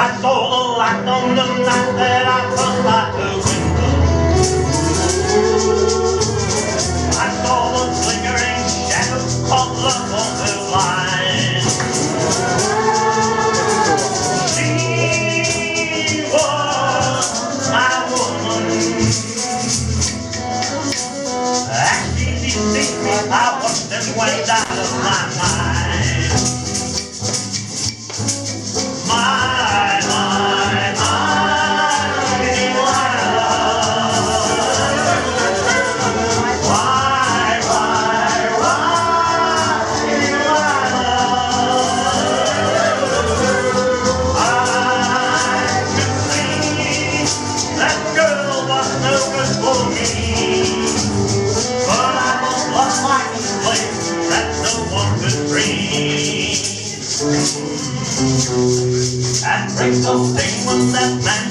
I saw the light on the night that I passed by her window. I saw the flickering shadow of love on her blind. She was my woman. As she deceived me, I watched and went out of my mind. My and break the thing with that man.